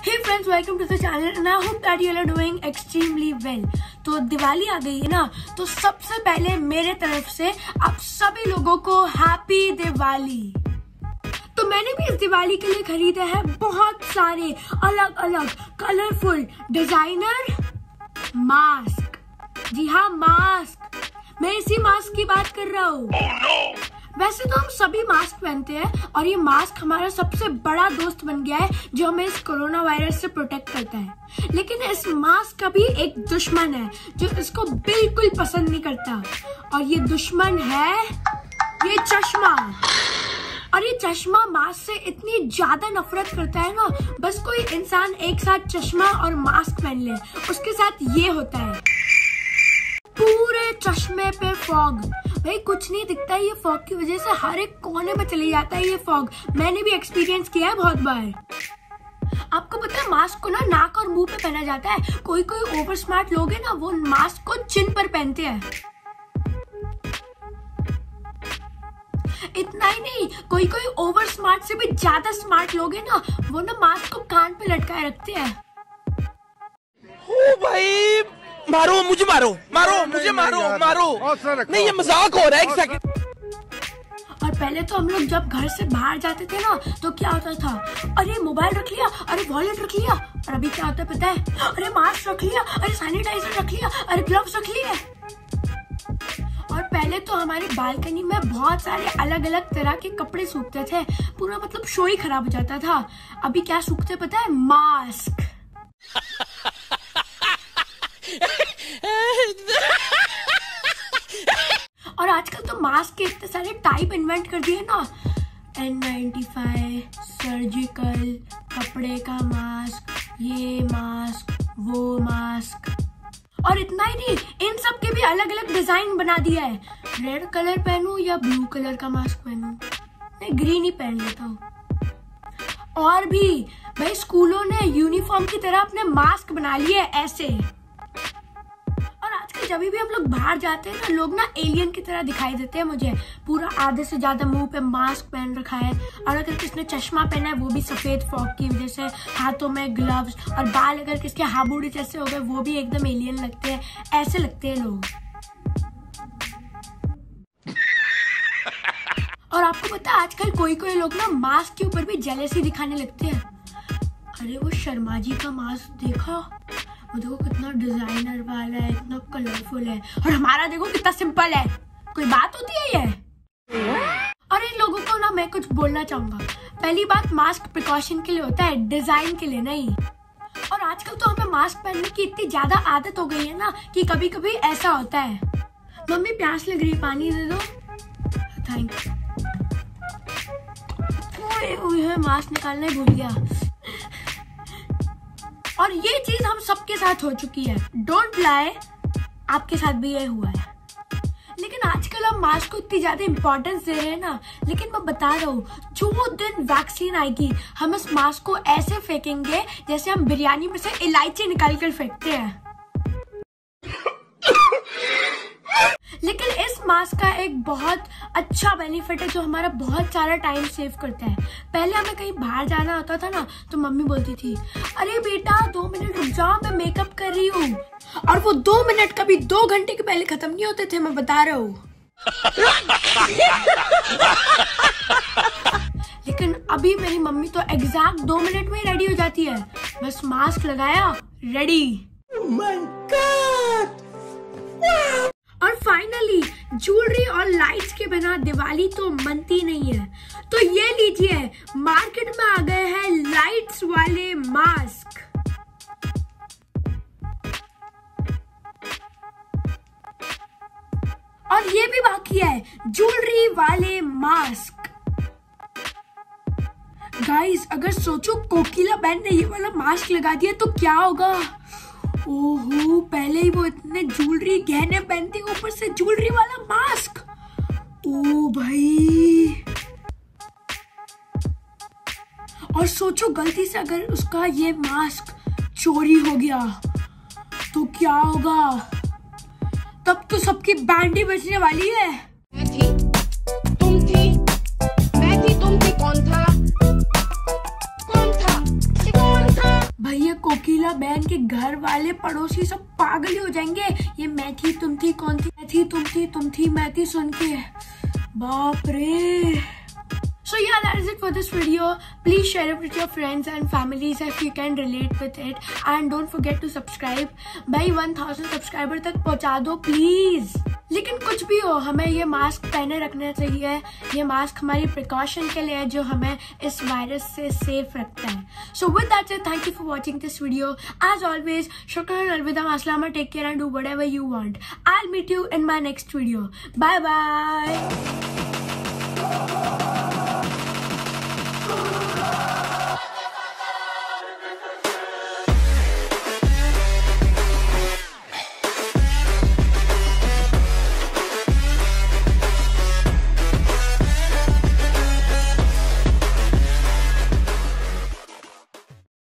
Hey friends, welcome to the channel and I hope that you are doing extremely well. तो दिवाली आ गई है ना, तो सबसे पहले मेरे तरफ से आप सभी लोगों को हैप्पी दिवाली। तो मैंने भी इस दिवाली के लिए खरीदे हैं बहुत सारे अलग अलग कलरफुल डिजाइनर मास्क। जी हाँ, मास्क। मैं इसी मास्क की बात कर रहा हूँ। oh, no! वैसे तो हम सभी मास्क पहनते हैं और ये मास्क हमारा सबसे बड़ा दोस्त बन गया है जो हमें इस कोरोना वायरस से प्रोटेक्ट करता है। लेकिन इस मास्क का भी एक दुश्मन है जो इसको बिल्कुल पसंद नहीं करता, और ये दुश्मन है ये चश्मा। और ये चश्मा मास्क से इतनी ज्यादा नफरत करता है ना, बस कोई इंसान एक साथ चश्मा और मास्क पहन ले उसके साथ ये होता है, पूरे चश्मे पे फॉग। भाई कुछ नहीं दिखता, ये फॉग की वजह से हर एक कोने में चले जाता है ये फॉग। मैंने भी एक्सपीरियंस किया है बहुत बार। आपको पता है मास्क को ना नाक और मुंह पे पहना जाता है। कोई कोई ओवर स्मार्ट लोग हैं ना, वो मास्क को चिन पर पहनते हैं। इतना ही नहीं, कोई कोई ओवर स्मार्ट से भी ज्यादा स्मार्ट लोग हैं ना, वो ना मास्क को कान पे लटकाए रखते हैं। ओ भाई, मारो मुझे, मारो मुझे, मारो नहीं, ये मजाक हो रहा है। एक सेकंड। और पहले तो हम लोग जब घर से बाहर जाते थे ना, तो क्या होता था, अरे मोबाइल रख लिया, अरे वॉलेट रख लिया। और अभी क्या होता है पता है, अरे मास्क रख लिया, अरे सैनिटाइजर रख लिया, अरे ग्लव्स रख लिए। और पहले तो हमारी बालकनी में बहुत सारे अलग अलग तरह के कपड़े सूखते थे, पूरा मतलब शो ही खराब हो जाता था। अभी क्या सूखते पता है, मास्क। और आजकल तो मास्क के इतने सारे टाइप इन्वेंट कर दिए ना, N95, सर्जिकल, कपड़े का मास्क, ये मास्क, वो मास्क। और इतना ही नहीं, इन सब के भी अलग अलग डिजाइन बना दिया है। रेड कलर पहनूं या ब्लू कलर का मास्क पहनूं? मैं ग्रीन ही पहन लेता हूँ। और भी भाई स्कूलों ने यूनिफॉर्म की तरह अपने मास्क बना लिए ऐसे। जब भी हम लोग बाहर जाते हैं ना, लोग ना एलियन की तरह दिखाई देते हैं मुझे। पूरा आधे से ज्यादा मुंह पे मास्क पहन रखा है, और अगर किसने चश्मा पहना है वो भी सफेद फॉग की वजह से, हाथों में ग्लव्स, और बाल अगर किसके हाबूड़ी जैसे हो गए वो भी एकदम एलियन लगते हैं। ऐसे लगते हैं लोग। और आपको पता है आजकल कोई कोई लोग ना मास्क के ऊपर भी जेलसी दिखाने लगते हैं। अरे वो शर्मा जी का मास्क देखा, वो देखो कितना डिजाइनर वाला है, इतना कलरफुल है, और हमारा देखो कितना सिंपल है। कोई बात होती है ये? और इन लोगों को ना मैं कुछ बोलना चाहूंगा। पहली बात, मास्क प्रिकॉशन के लिए होता है, डिजाइन के लिए नहीं। और आजकल तो हमें मास्क पहनने की इतनी ज्यादा आदत हो गई है ना कि कभी कभी ऐसा होता है, मम्मी प्यास लग रही है, पानी दे दो। Thank you. मास्क निकालना ही भूल गया। और ये चीज हम सबके साथ हो चुकी है, डोंट लाई, आपके साथ भी ये हुआ है। लेकिन आजकल हम मास्क को इतनी ज्यादा इंपॉर्टेंस दे रहे हैं ना, लेकिन मैं बता रहा हूँ, जो दिन वैक्सीन आएगी हम इस मास्क को ऐसे फेंकेंगे जैसे हम बिरयानी में से इलायची निकाल कर फेंकते हैं। लेकिन इस मास्क का एक बहुत अच्छा बेनिफिट है जो हमारा बहुत सारा टाइम सेव करता है। पहले हमें कहीं बाहर जाना होता था ना, तो मम्मी बोलती थी, अरे बेटा 2 मिनट रुक जाओ, मैं मेकअप कर रही हूँ। और वो 2 मिनट कभी 2 घंटे के पहले खत्म नहीं होते थे, मैं बता रहा हूँ। लेकिन अभी मेरी मम्मी तो एग्जैक्ट 2 मिनट में ही रेडी हो जाती है, बस मास्क लगाया, रेडी। Oh my God! और फाइनली ज्वेलरी और लाइट्स के बिना दिवाली तो मनती नहीं है। तो ये लीजिए, मार्केट में आ गए हैं लाइट्स वाले मास्क। और ये भी बाकी है ज्वेलरी वाले मास्क। गाइस अगर सोचो कोकिला बहन ने ये वाला मास्क लगा दिया तो क्या होगा। ओहो, पहले ही वो इतने ज्वेलरी गहने पहनती, ऊपर से ज्वेलरी वाला मास्क। ओ भाई, और सोचो गलती से अगर उसका ये मास्क चोरी हो गया तो क्या होगा। तब तो सबकी बैंडी बजने वाली है। मैं थी, तुम थी, मैं थी, तुम थी, कौन था? भाई ये कोकिला बहन के घर वाले पड़ोसी सब पागल ही हो जाएंगे। ये मैं थी तुम थी कौन थी, मैं थी तुम थी मैं थी सुन के, बाप रे। So yeah, that is it for this video. Please share it with your friends and families if you can relate with it, and don't forget to subscribe. भाई 1000 सब्सक्राइबर तक पहुंचा दो प्लीज। लेकिन कुछ भी हो, हमें ये मास्क पहने रखना चाहिए। ये मास्क हमारी प्रिकॉशन के लिए है जो हमें इस वायरस से सेफ रखता है। So with that said, thank you for watching this video. As always, shukran, alvida, maslama, take care and do whatever you want. I'll meet you in my next video. Bye bye.